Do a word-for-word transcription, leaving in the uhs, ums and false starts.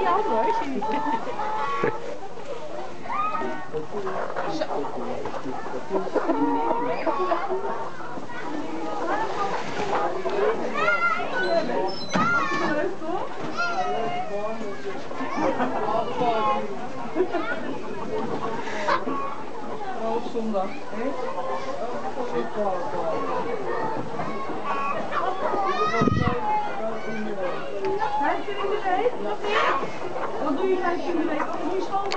je handen hoor. Zo. Leuk toch? Oh, op zondag. Hè? Vijf keer in de week? Wat doe je vijf keer in de week?